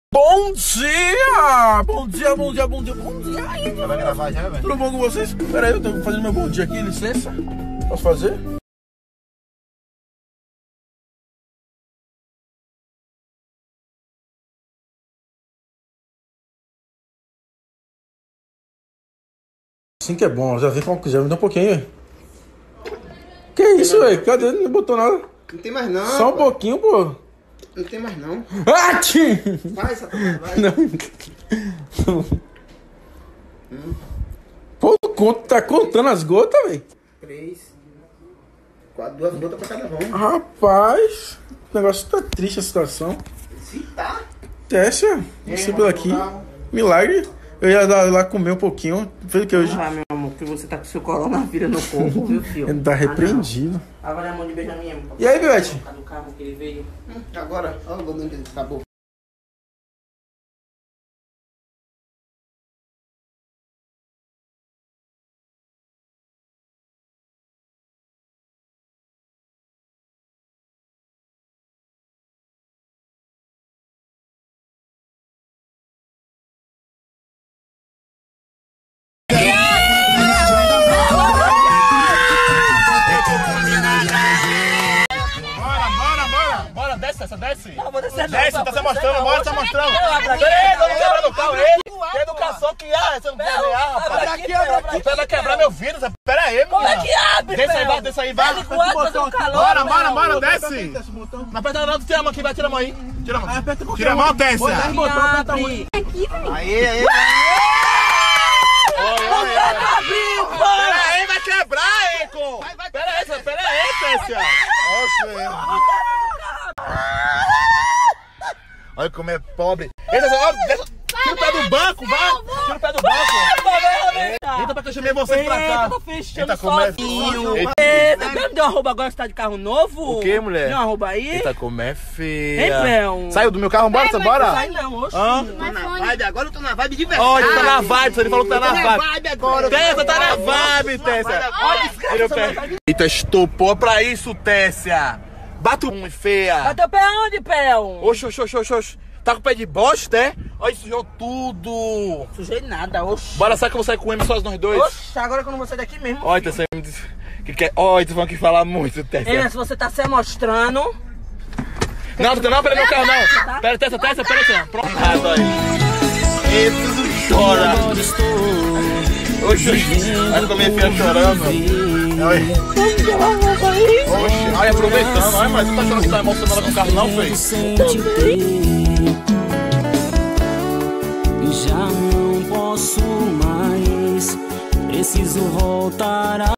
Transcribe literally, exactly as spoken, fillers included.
Bom dia! Bom dia, bom dia, bom dia, bom dia! Já vai gravar já, velho? Tudo bom com vocês? Pera aí, eu tô fazendo meu bom dia aqui, licença. Posso fazer? Assim que é bom, já vem com já me dá um pouquinho aí. Que isso, velho? Cadê? Não botou nada. Não tem mais não. Só um pô. pouquinho, pô. Não tem mais não. Ah, tchim! Vai, Satanás, vai. Não. Não. Hum. Pô, conta- tá contando as gotas, velho? Três. Quatro, duas gotas pra cada um. Rapaz, o negócio tá triste a situação. Se tá. Tessa, você pelo aqui. Milagre. Eu ia dar lá comer um pouquinho. Fez o que hoje? Ah, meu amor, que você tá com seu coronavírus no corpo, viu, filho? Ele tá repreendido. Ah, agora é a mão de Benjamin. E aí, Bivete? Do carro que ele veio. Hum, agora, ó, o gordinho que acabou. Desce, desce. Não, vou descer não. Desce, tá se mostrando, bora, tá mostrando. Peraí, Peraí, eu não quebrar no carro ele. Que educação que há, você não quer ver, rapaz. Abre aqui, abre aqui. Você vai quebrar meu vidro, Zé. Pera aí, menina. Como é que abre, Desce aí, vai, desce aí, vai. Ele pode fazer um calor. Bora, meu bora, amor. bora, desce. Não aperta não, tira a mão aqui, vai, tira a mão aí. Tira a mão. Tira a mão, desce. Abre. Aí, aí. Pera aí, vai quebrar, Eco. Pera aí, Zé, pera aí, Tessia. Olha como é pobre. Eita, ó, deixa, tira o pé do banco, vai. Tira o pé do banco. Eita, pra que eu chamei vocês pra cá. Eita, tô fechando Eita, como é sozinho. Eita. Eita, me deu uma roupa agora, você tá de carro novo? O que, mulher? Deu uma roupa aí? Eita, como é feia. Hein, Fel? Saiu do meu carro, bora, Não bora. sai não, oxe. Hã? Tô na vibe, agora eu tô na vibe de verdade. Olha, tá na vibe, ele falou que tá na Tô na vibe. vibe agora. Tessa, tá na vibe, Tessa. Olha, Tira o pé. Eita, estupou pra isso, Tessia. Bate um feia. Bateu o pé onde, Pel? Oxe, oxe, oxe, oxe, oxe. Tá com o pé de bosta, é? Olha, sujou tudo. Sujei nada, oxe. Bora, sabe que eu vou sair com o M só nós dois? Oxe, agora que eu não vou sair daqui mesmo. Olha, Tessia, me disse que quer... Olha, tu falando que fala muito, Tessia. Ei, se você tá se mostrando... Não, não, não, pera meu carro, não. Pera, Tessia, Tessia, pera, Tessia. Pronto. Ah, dói. E tudo chora. Oxe, olha como minha filha chorando. Olha. Oxe, olha, aproveitando. Olha, mas tu tá achando que tá emocionada com o carro, não, Fê? Já não posso mais, preciso voltar a